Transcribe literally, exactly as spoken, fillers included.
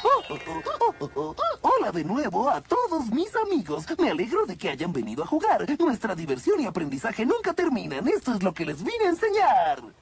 Oh, oh, oh, oh, oh. Hola de nuevo a todos mis amigos. Me alegro de que hayan venido a jugar. Nuestra diversión y aprendizaje nunca terminan. Esto es lo que les vine a enseñar.